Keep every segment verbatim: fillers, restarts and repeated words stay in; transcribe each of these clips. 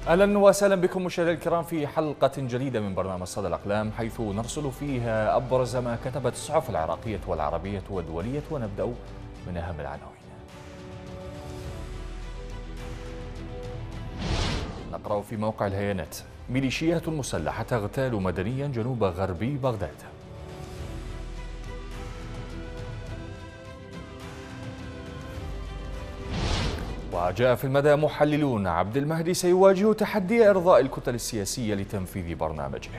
أهلا وسهلا بكم مشاهدينا الكرام في حلقة جديدة من برنامج صدى الأقلام، حيث نرصد فيها أبرز ما كتبت الصحف العراقية والعربية والدولية، ونبدأ من أهم العناوين. نقرأ في موقع الهيانات: ميليشيات مسلحة تغتال مدنيا جنوب غربي بغداد. وجاء في المدى: محللون عبد المهدي سيواجه تحدي إرضاء الكتل السياسية لتنفيذ برنامجه.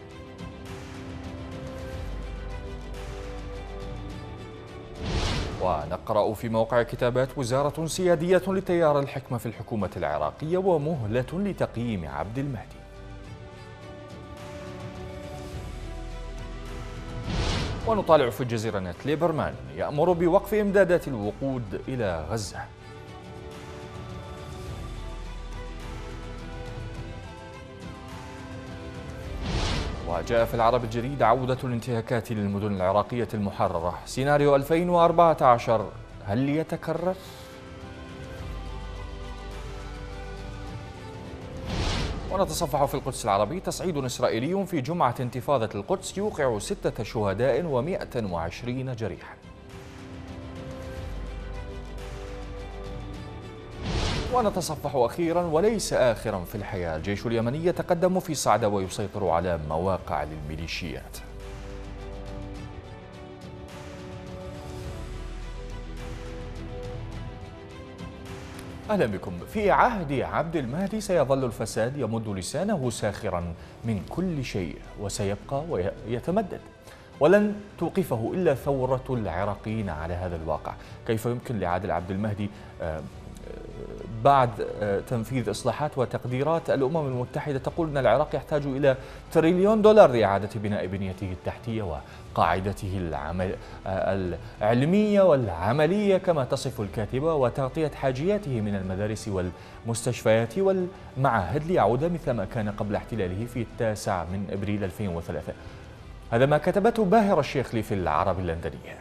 ونقرأ في موقع كتابات: وزارة سيادية لتيار الحكمة في الحكومة العراقية ومهلة لتقييم عبد المهدي. ونطالع في الجزيرة نت: ليبرمان يأمر بوقف إمدادات الوقود إلى غزة. وجاء في العرب الجديد: عودة الانتهاكات للمدن العراقية المحررة، سيناريو ألفين وأربعة عشر هل يتكرر؟ ونتصفح في القدس العربي: تصعيد إسرائيلي في جمعة انتفاضة القدس يوقع ستة شهداء ومئة وعشرين جريحا. ونتصفح أخيرا وليس آخرا في الحياة: الجيش اليمني يتقدم في صعدة ويسيطر على مواقع للميليشيات. أهلا بكم. في عهد عبد المهدي سيظل الفساد يمد لسانه ساخرا من كل شيء، وسيبقى ويتمدد، ولن توقفه إلا ثورة العراقيين على هذا الواقع. كيف يمكن لعادل عبد المهدي بعد تنفيذ إصلاحات وتقديرات الأمم المتحدة تقول أن العراق يحتاج إلى تريليون دولار لإعادة بناء بنيته التحتية وقاعدته العمل العلمية والعملية كما تصف الكاتبة، وتغطية حاجياته من المدارس والمستشفيات والمعاهد ليعود مثل ما كان قبل احتلاله في التاسع من أبريل ألفين وثلاثة؟ هذا ما كتبته باهر الشيخلي في العرب اللندنية.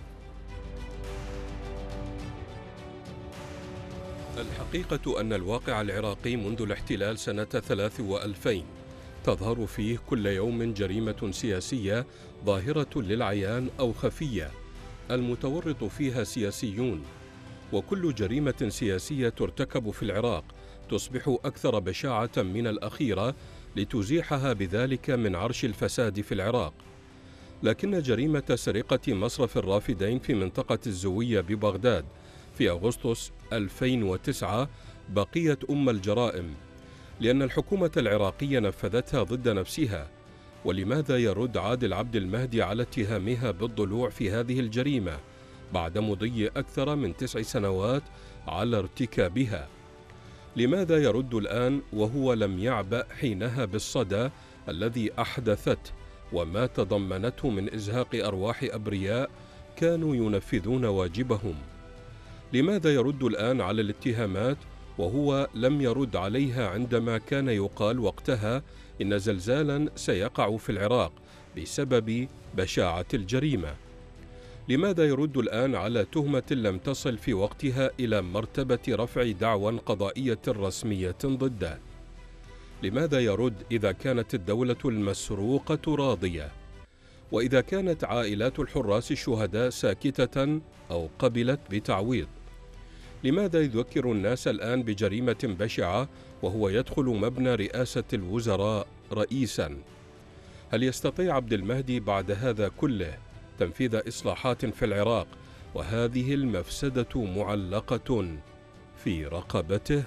الحقيقة أن الواقع العراقي منذ الاحتلال سنة ثلاث وألفين تظهر فيه كل يوم جريمة سياسية ظاهرة للعيان أو خفية المتورط فيها سياسيون، وكل جريمة سياسية ترتكب في العراق تصبح أكثر بشاعة من الأخيرة لتزيحها بذلك من عرش الفساد في العراق. لكن جريمة سرقة مصرف الرافدين في منطقة الزوية ببغداد في أغسطس ألفين وتسعة بقيت أم الجرائم، لأن الحكومة العراقية نفذتها ضد نفسها. ولماذا يرد عادل عبد المهدي على اتهامها بالضلوع في هذه الجريمة بعد مضي أكثر من تسع سنوات على ارتكابها؟ لماذا يرد الآن وهو لم يعبأ حينها بالصدى الذي أحدثته وما تضمنته من إزهاق أرواح أبرياء كانوا ينفذون واجبهم؟ لماذا يرد الآن على الاتهامات وهو لم يرد عليها عندما كان يقال وقتها إن زلزالا سيقع في العراق بسبب بشاعة الجريمة؟ لماذا يرد الآن على تهمة لم تصل في وقتها إلى مرتبة رفع دعوى قضائية رسمية ضده؟ لماذا يرد إذا كانت الدولة المسروقة راضية؟ وإذا كانت عائلات الحراس الشهداء ساكتة أو قبلت بتعويض؟ لماذا يذكر الناس الآن بجريمة بشعة وهو يدخل مبنى رئاسة الوزراء رئيسا؟ هل يستطيع عبد المهدي بعد هذا كله تنفيذ إصلاحات في العراق وهذه المفسدة معلقة في رقبته؟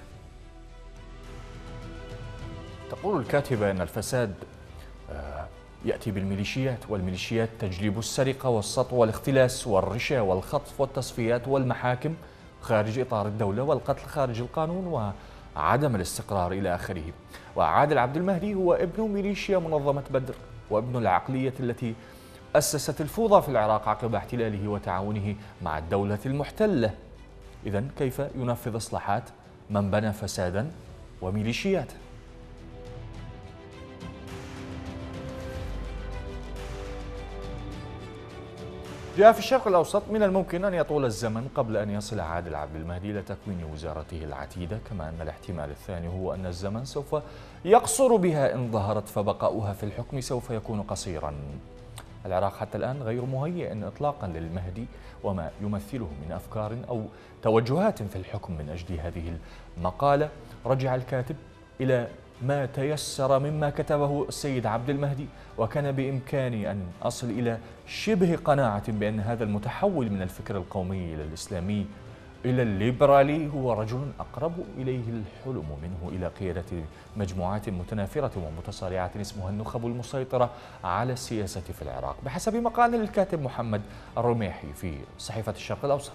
تقول الكاتبة أن الفساد يأتي بالميليشيات، والميليشيات تجلب السرقة والسطو والاختلاس والرشا والخطف والتصفيات والمحاكم خارج إطار الدولة والقتل خارج القانون وعدم الاستقرار إلى آخره. وعادل عبد المهدي هو ابن ميليشيا منظمة بدر، وابن العقلية التي أسست الفوضى في العراق عقب احتلاله وتعاونه مع الدولة المحتلة. إذن كيف ينفذ إصلاحات من بنى فسادا وميليشيات؟ جاء في الشرق الأوسط من الممكن أن يطول الزمن قبل أن يصل عادل عبد المهدي إلى تكوين وزارته العتيدة، كما أن الاحتمال الثاني هو أن الزمن سوف يقصر بها إن ظهرت، فبقاؤها في الحكم سوف يكون قصيرا. العراق حتى الآن غير مهيئ إطلاقا للمهدي وما يمثله من أفكار أو توجهات في الحكم. من أجل هذه المقالة رجع الكاتب إلى ما تيسر مما كتبه السيد عبد المهدي، وكان بإمكاني أن أصل إلى شبه قناعة بأن هذا المتحول من الفكر القومي إلى الإسلامي إلى الليبرالي هو رجل أقرب إليه الحلم منه إلى قيادة مجموعات متنافرة ومتصارعة اسمها النخب المسيطرة على السياسة في العراق، بحسب مقال للكاتب محمد الرميحي في صحيفة الشرق الأوسط.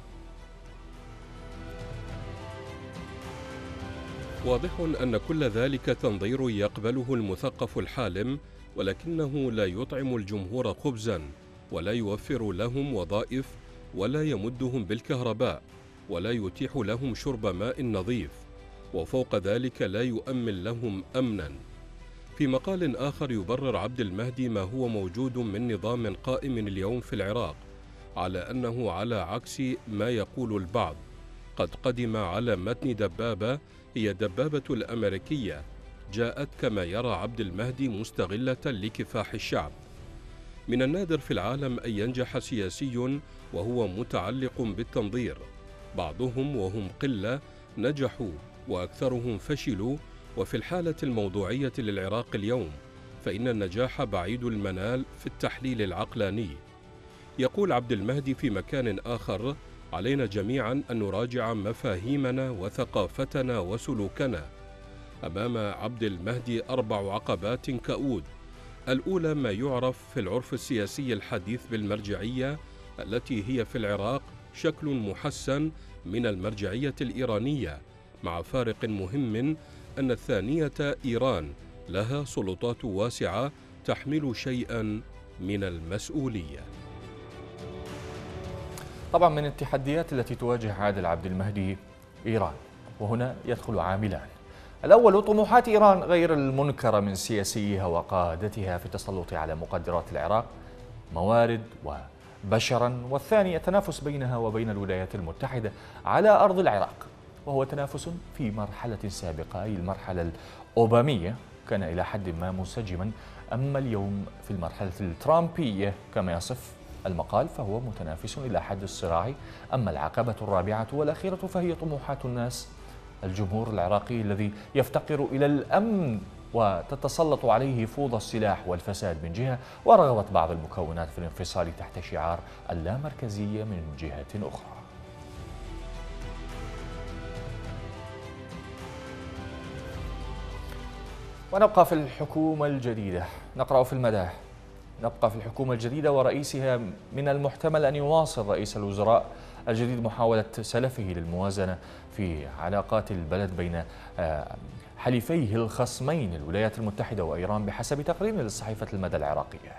واضح أن كل ذلك تنظير يقبله المثقف الحالم، ولكنه لا يطعم الجمهور خبزا، ولا يوفر لهم وظائف، ولا يمدهم بالكهرباء، ولا يتيح لهم شرب ماء نظيف، وفوق ذلك لا يؤمن لهم أمنا. في مقال آخر يبرر عبد المهدي ما هو موجود من نظام قائم اليوم في العراق على أنه على عكس ما يقول البعض قد قدم على متن دبابة هي دبابة الأمريكية، جاءت كما يرى عبد المهدي مستغلة لكفاح الشعب. من النادر في العالم أن ينجح سياسي وهو متعلق بالتنظير، بعضهم وهم قلة نجحوا وأكثرهم فشلوا، وفي الحالة الموضوعية للعراق اليوم فإن النجاح بعيد المنال في التحليل العقلاني. يقول عبد المهدي في مكان آخر: علينا جميعا أن نراجع مفاهيمنا وثقافتنا وسلوكنا. أمام عبد المهدي أربع عقبات كؤود. الأولى ما يعرف في العرف السياسي الحديث بالمرجعية، التي هي في العراق شكل محسن من المرجعية الإيرانية، مع فارق مهم أن الثانية إيران لها سلطات واسعة تحمل شيئا من المسؤولية. طبعا من التحديات التي تواجه عادل عبد المهدي إيران، وهنا يدخل عاملان. الأول طموحات إيران غير المنكرة من سياسيها وقادتها في التسلط على مقدرات العراق موارد وبشرا، والثاني التنافس بينها وبين الولايات المتحدة على أرض العراق، وهو تنافس في مرحلة سابقة أي المرحلة الأوبامية كان إلى حد ما منسجما، أما اليوم في المرحلة الترامبية كما يصف المقال فهو متنافس إلى حد الصراع. أما العقبة الرابعة والأخيرة فهي طموحات الناس، الجمهور العراقي الذي يفتقر إلى الأمن وتتسلط عليه فوضى السلاح والفساد من جهة، ورغبة بعض المكونات في الانفصال تحت شعار اللامركزية من جهة أخرى. ونبقى في الحكومة الجديدة، نقرأ في المدى نبقى في الحكومة الجديدة ورئيسها من المحتمل أن يواصل رئيس الوزراء الجديد محاولة سلفه للموازنة في علاقات البلد بين حليفيه الخصمين الولايات المتحدة وإيران، بحسب تقرير لصحيفة المدى العراقية.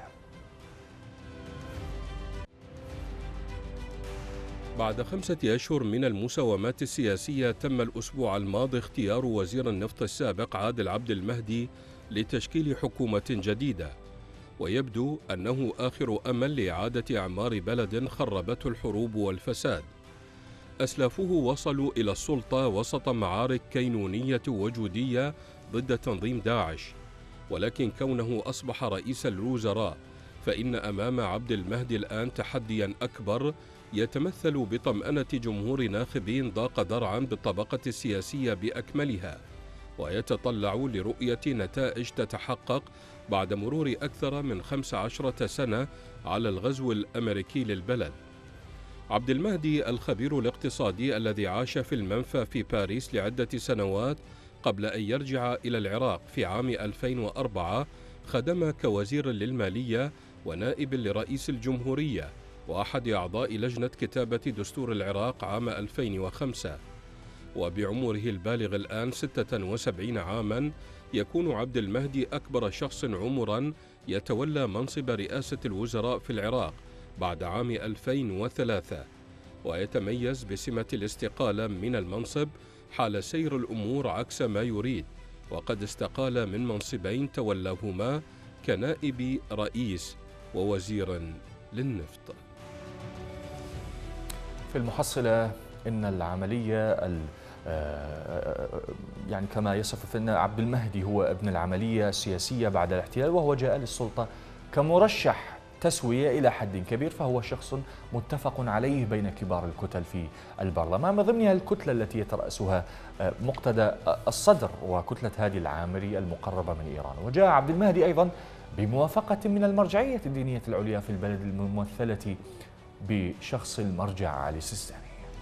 بعد خمسة أشهر من المساومات السياسية، تم الأسبوع الماضي اختيار وزير النفط السابق عادل عبد المهدي لتشكيل حكومة جديدة، ويبدو أنه آخر أمل لإعادة أعمار بلد خربته الحروب والفساد. أسلافه وصلوا إلى السلطة وسط معارك كينونية وجودية ضد تنظيم داعش، ولكن كونه أصبح رئيس الوزراء فإن أمام عبد المهدي الآن تحديا أكبر يتمثل بطمأنة جمهور ناخبين ضاق ذرعا بالطبقة السياسية بأكملها، ويتطلع لرؤية نتائج تتحقق بعد مرور أكثر من خمس عشرة سنة على الغزو الأمريكي للبلد. عبد المهدي الخبير الاقتصادي الذي عاش في المنفى في باريس لعدة سنوات قبل أن يرجع إلى العراق في عام ألفين وأربعة، خدم كوزير للمالية ونائب لرئيس الجمهورية وأحد أعضاء لجنة كتابة دستور العراق عام ألفين وخمسة. وبعمره البالغ الآن ستة وسبعين عاما، يكون عبد المهدي أكبر شخص عمرا يتولى منصب رئاسة الوزراء في العراق بعد عام ألفين وثلاثة، ويتميز بسمة الاستقالة من المنصب حال سير الأمور عكس ما يريد، وقد استقال من منصبين تولاهما كنائب رئيس ووزير للنفط. في المحصلة إن العملية يعني كما يصف أن عبد المهدي هو ابن العملية السياسية بعد الاحتلال، وهو جاء للسلطة كمرشح تسوية إلى حد كبير، فهو شخص متفق عليه بين كبار الكتل في البرلمان، من ضمنها الكتلة التي يترأسها مقتدى الصدر وكتلة هادي العامري المقربة من إيران. وجاء عبد المهدي أيضا بموافقة من المرجعية الدينية العليا في البلد الممثلة بشخص المرجع علي السيستاني.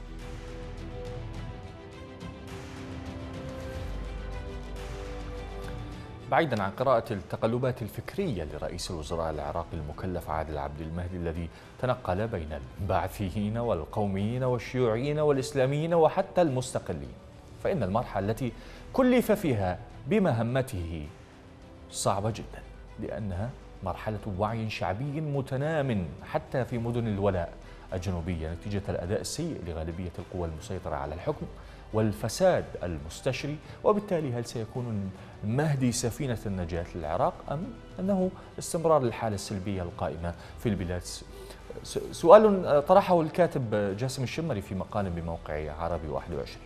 بعيدا عن قراءة التقلبات الفكرية لرئيس الوزراء العراقي المكلف عادل عبد المهدي الذي تنقل بين البعثيين والقوميين والشيوعيين والإسلاميين وحتى المستقلين، فإن المرحلة التي كلف فيها بمهمته صعبة جدا، لأنها مرحلة وعي شعبي متنام حتى في مدن الولاء الجنوبية نتيجة الأداء السيء لغالبية القوى المسيطرة على الحكم والفساد المستشري. وبالتالي هل سيكون المهدي سفينة النجاة للعراق أم أنه استمرار الحالة السلبية القائمة في البلاد؟ سؤال طرحه الكاتب جاسم الشمري في مقال بموقع عربي واحد وعشرين.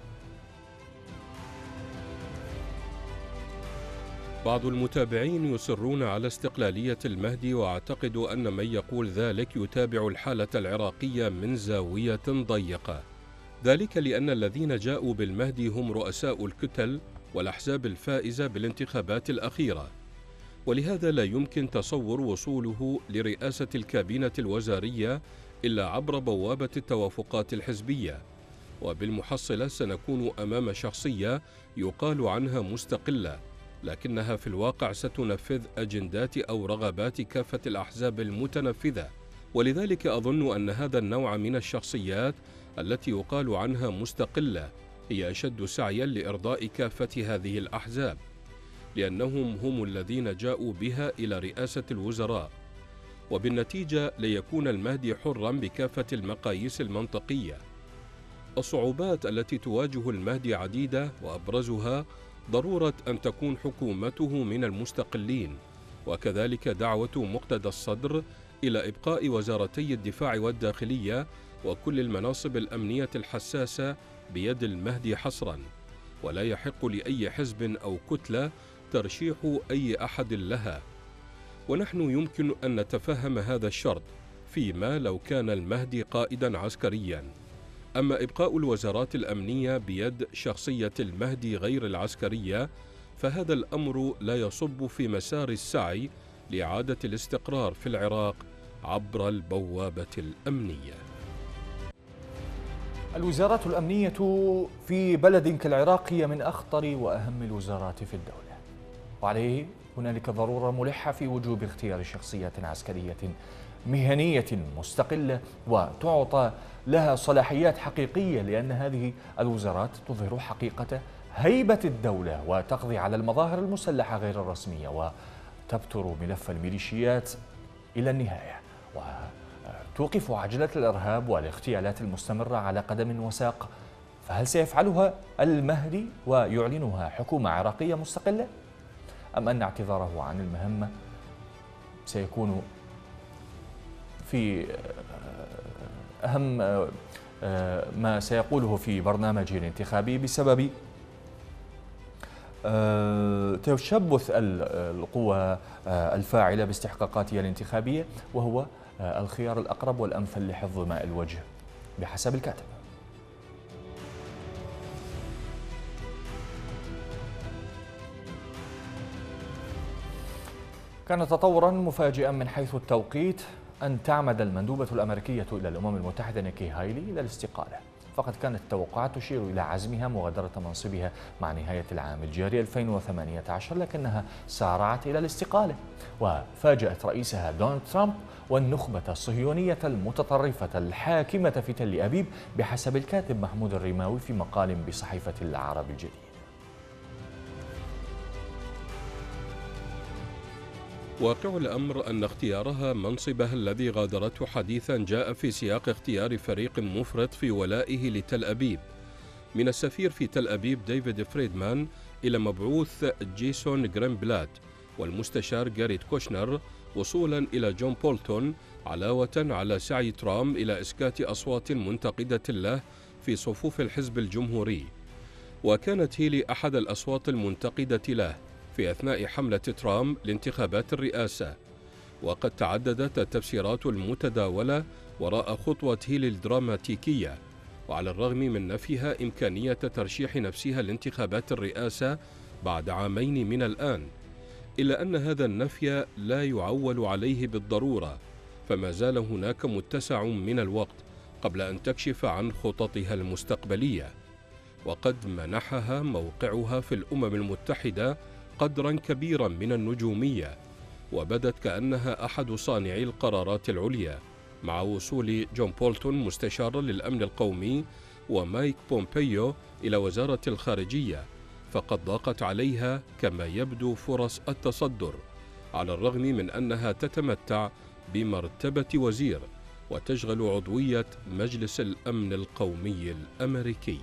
بعض المتابعين يصرون على استقلالية المهدي، وأعتقد أن من يقول ذلك يتابع الحالة العراقية من زاوية ضيقة، ذلك لأن الذين جاءوا بالمهدي هم رؤساء الكتل والأحزاب الفائزة بالانتخابات الأخيرة، ولهذا لا يمكن تصور وصوله لرئاسة الكابينة الوزارية إلا عبر بوابة التوافقات الحزبية. وبالمحصلة سنكون أمام شخصية يقال عنها مستقلة، لكنها في الواقع ستنفذ أجندات أو رغبات كافة الأحزاب المتنفذة. ولذلك أظن أن هذا النوع من الشخصيات التي يقال عنها مستقلة هي أشد سعيا لإرضاء كافة هذه الأحزاب، لأنهم هم الذين جاءوا بها إلى رئاسة الوزراء، وبالنتيجة ليكون المهدي حرا بكافة المقاييس المنطقية. الصعوبات التي تواجه المهدي عديدة، وأبرزها ضرورة أن تكون حكومته من المستقلين، وكذلك دعوة مقتدى الصدر إلى إبقاء وزارتي الدفاع والداخلية وكل المناصب الأمنية الحساسة بيد المهدي حصرا، ولا يحق لأي حزب أو كتلة ترشيح أي أحد لها. ونحن يمكن أن نتفهم هذا الشرط فيما لو كان المهدي قائدا عسكريا، أما إبقاء الوزارات الأمنية بيد شخصية المهدي غير العسكرية فهذا الأمر لا يصب في مسار السعي لإعادة الاستقرار في العراق عبر البوابة الأمنية. الوزارات الأمنية في بلد كالعراق هي من أخطر وأهم الوزارات في الدولة، وعليه هنالك ضرورة ملحة في وجوب اختيار شخصية عسكرية مهنية مستقلة وتعطى لها صلاحيات حقيقية، لأن هذه الوزارات تظهر حقيقة هيبة الدولة وتقضي على المظاهر المسلحة غير الرسمية وتبتر ملف الميليشيات إلى النهاية وتوقف عجلة الإرهاب والاغتيالات المستمرة على قدم وساق. فهل سيفعلها المهدي ويعلنها حكومة عراقية مستقلة؟ أم أن اعتذاره عن المهمة سيكون في أهم ما سيقوله في برنامجه الانتخابي بسبب تشبث القوى الفاعلة باستحقاقاتها الانتخابية، وهو الخيار الأقرب والأمثل لحفظ ماء الوجه بحسب الكاتب. كان تطورا مفاجئا من حيث التوقيت أن تعمد المندوبة الأمريكية إلى الأمم المتحدة نيكي هايلي إلى الاستقالة، فقد كانت التوقعات تشير إلى عزمها مغادرة منصبها مع نهاية العام الجاري ألفين وثمانية عشر، لكنها سارعت إلى الاستقالة وفاجأت رئيسها دونالد ترامب والنخبة الصهيونية المتطرفة الحاكمة في تل أبيب بحسب الكاتب محمود الرماوي في مقال بصحيفة العرب الجديد. واقع الأمر أن اختيارها منصبها الذي غادرته حديثا جاء في سياق اختيار فريق مفرط في ولائه لتل أبيب، من السفير في تل أبيب ديفيد فريدمان إلى مبعوث جيسون غرينبلات والمستشار جاريت كوشنر، وصولا إلى جون بولتون علاوة على سعي ترامب إلى إسكات أصوات منتقدة له في صفوف الحزب الجمهوري. وكانت هيلي أحد الأصوات المنتقدة له في أثناء حملة ترامب لانتخابات الرئاسة. وقد تعددت التفسيرات المتداولة وراء خطوة هيلي الدراماتيكية، وعلى الرغم من نفيها إمكانية ترشيح نفسها لانتخابات الرئاسة بعد عامين من الآن، إلا أن هذا النفي لا يعول عليه بالضرورة، فما زال هناك متسع من الوقت قبل أن تكشف عن خططها المستقبلية. وقد منحها موقعها في الأمم المتحدة قدرا كبيرا من النجومية، وبدت كأنها أحد صانعي القرارات العليا، مع وصول جون بولتون مستشارا للأمن القومي ومايك بومبيو إلى وزارة الخارجية، فقد ضاقت عليها كما يبدو فرص التصدر، على الرغم من أنها تتمتع بمرتبة وزير وتشغل عضوية مجلس الأمن القومي الأمريكي.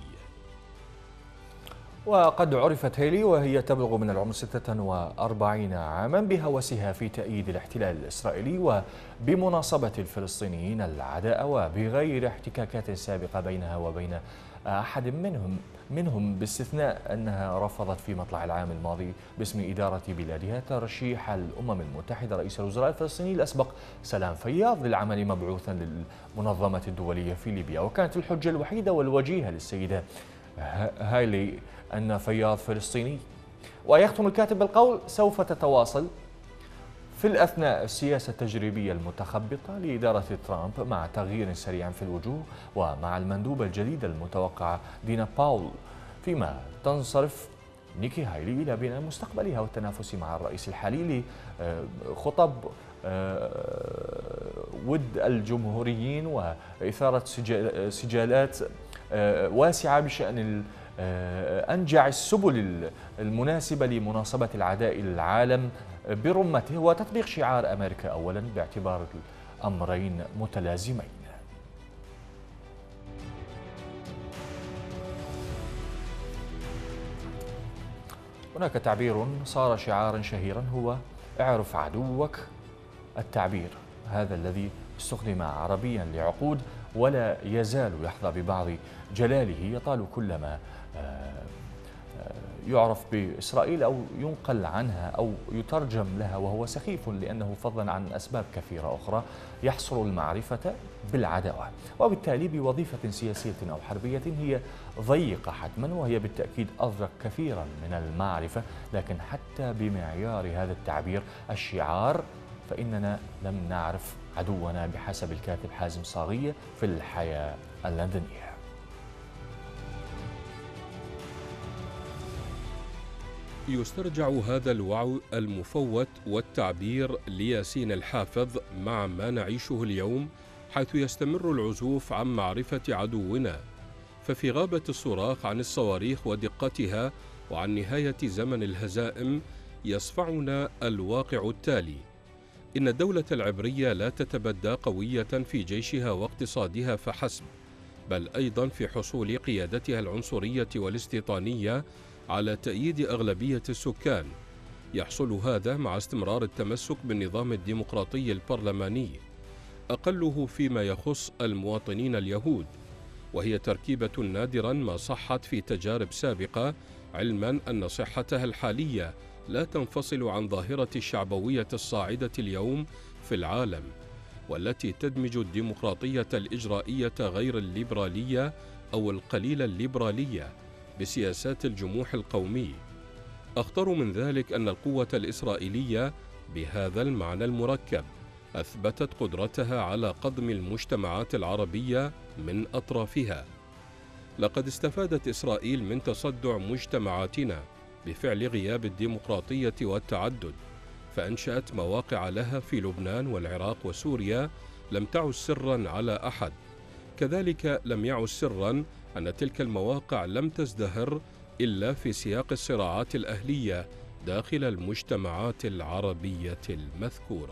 وقد عرفت هيلي وهي تبلغ من العمر ستة وأربعين عاما بهوسها في تأييد الاحتلال الإسرائيلي وبمناصبة الفلسطينيين العداء، وبغير احتكاكات سابقة بينها وبين أحد منهم منهم باستثناء أنها رفضت في مطلع العام الماضي باسم إدارة بلادها ترشيح الأمم المتحدة رئيس الوزراء الفلسطيني الأسبق سلام فياض للعمل مبعوثا للمنظمة الدولية في ليبيا. وكانت الحجة الوحيدة والوجيهة للسيدة هايلي أن فياض فلسطيني. ويختم الكاتب بالقول: سوف تتواصل في الأثناء السياسة التجريبية المتخبطة لإدارة ترامب مع تغيير سريع في الوجوه ومع المندوبة الجديدة المتوقعة دينا باول، فيما تنصرف نيكي هايلي إلى بناء مستقبلها والتنافس مع الرئيس الحالي لخطب ود الجمهوريين وإثارة سجالات واسعة بشأن أنجع السبل المناسبة لمناصبة العداء العالم برمته وتطبيق شعار أمريكا أولا باعتبار الأمرين متلازمين. هناك تعبير صار شعارا شهيرا هو اعرف عدوك. التعبير هذا الذي استخدم عربيا لعقود ولا يزال يحظى ببعض جلاله يطال كلما يعرف بإسرائيل أو ينقل عنها أو يترجم لها، وهو سخيف لأنه فضلا عن أسباب كثيرة أخرى يحصر المعرفة بالعداوة، وبالتالي بوظيفة سياسية أو حربية هي ضيقة حتما، وهي بالتأكيد أضرق كثيرا من المعرفة. لكن حتى بمعيار هذا التعبير الشعار فإننا لم نعرف عدونا بحسب الكاتب حازم صاغية في الحياة اللندنية. يسترجع هذا الوعي المفوت والتعبير لياسين الحافظ مع ما نعيشه اليوم، حيث يستمر العزوف عن معرفة عدونا. ففي غابة الصراخ عن الصواريخ ودقتها وعن نهاية زمن الهزائم يصفعنا الواقع التالي: إن الدولة العبرية لا تتبدى قوية في جيشها واقتصادها فحسب، بل أيضا في حصول قيادتها العنصرية والاستيطانية على تأييد أغلبية السكان. يحصل هذا مع استمرار التمسك بالنظام الديمقراطي البرلماني، أقله فيما يخص المواطنين اليهود، وهي تركيبة نادرا ما صحت في تجارب سابقة، علما أن صحتها الحالية لا تنفصل عن ظاهرة الشعبوية الصاعدة اليوم في العالم، والتي تدمج الديمقراطية الإجرائية غير الليبرالية أو القليل الليبرالية بسياسات الجموح القومي. أخطر من ذلك أن القوة الإسرائيلية بهذا المعنى المركب أثبتت قدرتها على قضم المجتمعات العربية من أطرافها. لقد استفادت إسرائيل من تصدع مجتمعاتنا بفعل غياب الديمقراطية والتعدد، فأنشأت مواقع لها في لبنان والعراق وسوريا لم تعد سرا على أحد. كذلك لم يعد سرا أن تلك المواقع لم تزدهر إلا في سياق الصراعات الأهلية داخل المجتمعات العربية المذكورة.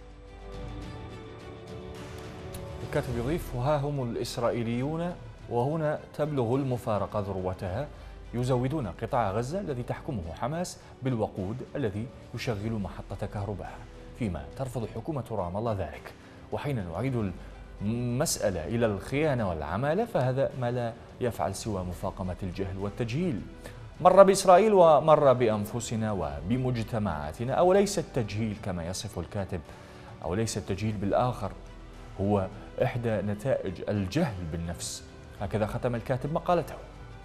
الكاتب يضيف: وها هم الإسرائيليون وهنا تبلغ المفارقة ذروتها يزودون قطاع غزة الذي تحكمه حماس بالوقود الذي يشغل محطة كهرباء، فيما ترفض حكومة رام الله ذلك. وحين نعيد المسألة إلى الخيانة والعمالة فهذا ما لا يفعل سوى مفاقمة الجهل والتجهيل. مر بإسرائيل ومر بأنفسنا وبمجتمعاتنا. أو ليس التجهيل كما يصف الكاتب، أو ليس التجهيل بالآخر هو إحدى نتائج الجهل بالنفس؟ هكذا ختم الكاتب مقالته.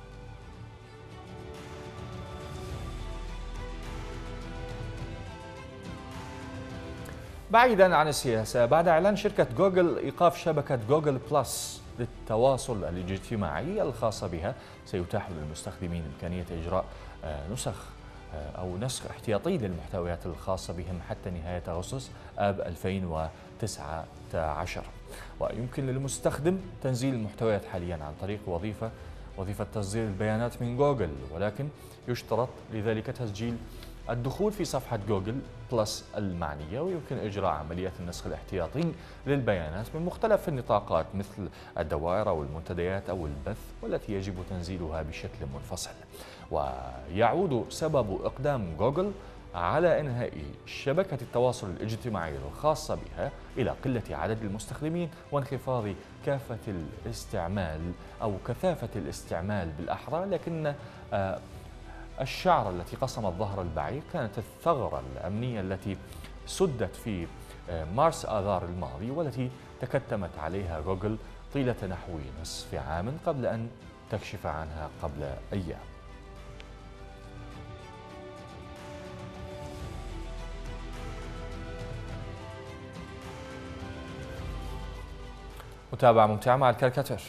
بعيدا عن السياسة، بعد إعلان شركة جوجل إيقاف شبكة جوجل بلس للتواصل الاجتماعي الخاصة بها، سيتاح للمستخدمين إمكانية إجراء نسخ أو نسخ احتياطي للمحتويات الخاصة بهم حتى نهاية أغسطس آب ألفين وتسعة عشر. ويمكن للمستخدم تنزيل المحتويات حاليا عن طريق وظيفة وظيفة تصدير البيانات من جوجل، ولكن يشترط لذلك تسجيل الدخول في صفحة جوجل بلس المعنية، ويمكن إجراء عملية النسخ الاحتياطي للبيانات من مختلف النطاقات مثل الدوائر أو المنتديات أو البث، والتي يجب تنزيلها بشكل منفصل. ويعود سبب إقدام جوجل على إنهاء شبكة التواصل الاجتماعي الخاصة بها إلى قلة عدد المستخدمين وانخفاض كافة الاستعمال أو كثافة الاستعمال بالأحرى. لكن الشعر التي قصمت ظهر البعير كانت الثغرة الأمنية التي سدت في مارس آذار الماضي، والتي تكتمت عليها جوجل طيلة نحو نصف عام قبل أن تكشف عنها قبل أيام. متابعة ممتعة مع الكاريكاتير.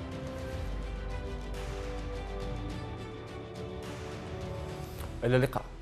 إلى اللقاء.